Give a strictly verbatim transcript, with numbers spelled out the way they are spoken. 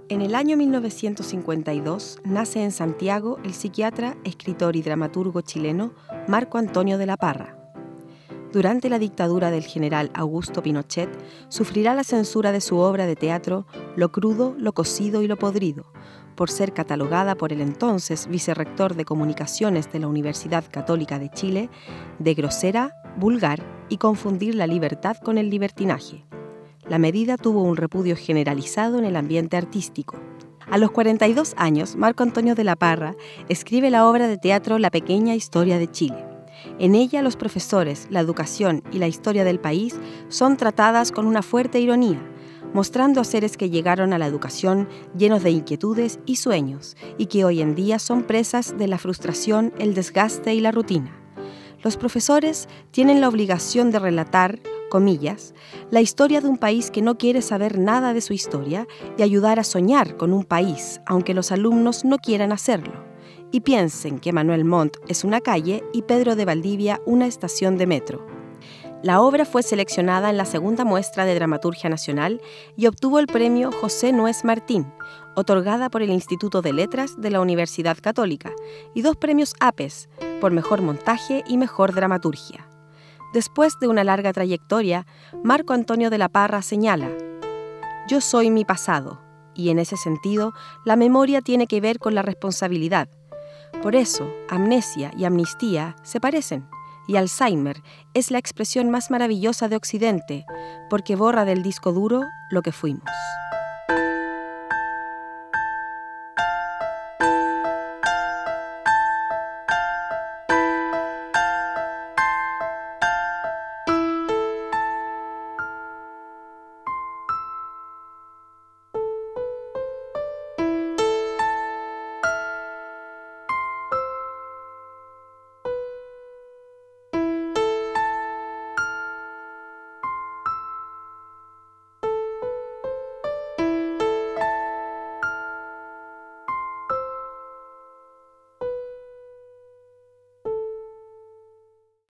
En el año mil novecientos cincuenta y dos nace en Santiago el psiquiatra, escritor y dramaturgo chileno Marco Antonio de la Parra. Durante la dictadura del general Augusto Pinochet, sufrirá la censura de su obra de teatro Lo crudo, lo cocido y lo podrido, por ser catalogada por el entonces vicerrector de Comunicaciones de la Universidad Católica de Chile de grosera, vulgar y confundir la libertad con el libertinaje. La medida tuvo un repudio generalizado en el ambiente artístico. A los cuarenta y dos años, Marco Antonio de la Parra escribe la obra de teatro La pequeña historia de Chile. En ella, los profesores, la educación y la historia del país son tratadas con una fuerte ironía, mostrando a seres que llegaron a la educación llenos de inquietudes y sueños, y que hoy en día son presas de la frustración, el desgaste y la rutina. Los profesores tienen la obligación de relatar, comillas, la historia de un país que no quiere saber nada de su historia y ayudar a soñar con un país, aunque los alumnos no quieran hacerlo, y piensen que Manuel Montt es una calle y Pedro de Valdivia una estación de metro. La obra fue seleccionada en la segunda muestra de Dramaturgia Nacional y obtuvo el premio José Nuez Martín, otorgada por el Instituto de Letras de la Universidad Católica, y dos premios APES, por mejor montaje y mejor dramaturgia. Después de una larga trayectoria, Marco Antonio de la Parra señala: «Yo soy mi pasado», y en ese sentido, la memoria tiene que ver con la responsabilidad. Por eso, amnesia y amnistía se parecen, y Alzheimer es la expresión más maravillosa de Occidente, porque borra del disco duro lo que fuimos.